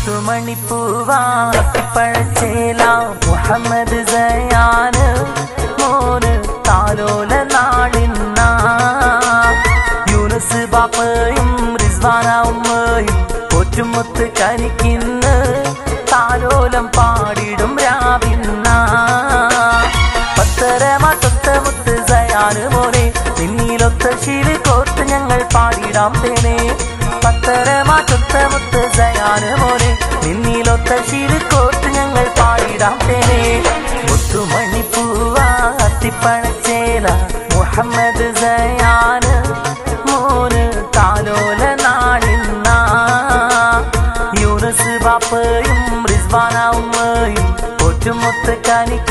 മുത്തുമണിപ്പൂവാ പഴച്ചേല മുഹമ്മദ് സയാന് മോന് താലോല നാളിന്ന യൂനുസ് ബാപ്പയും റിസ്വാന ഉമ്മയും ഒറ്റുമുത്ത് കനിക്കിന്ന് താലോലം പാടിടും രാവിന്ന പത്തരമാത്തൊത്ത മുത്ത് സയാന് മോനെ നിന്നിലൊത്ത ശീല് കോർത്ത് ഞങ്ങൾ പാടിടാം തേനെ പത്തരമാത്തൊത്ത മുത്ത് സയാന് മോനെ നിന്നിലൊത്ത ശീല് കോർത്ത് ഞങ്ങൾ പാടിടാം തേനെ മുത്തുമണിപ്പൂവാ അത്തിപ്പഴച്ചേല മുഹമ്മദ് സയാന് മോന് താലോല നാളിന്ന യൂനുസ് ബാപ്പയും റിസ്വാന ഉമ്മയും ഒറ്റുമുത്ത് കനിക്ക്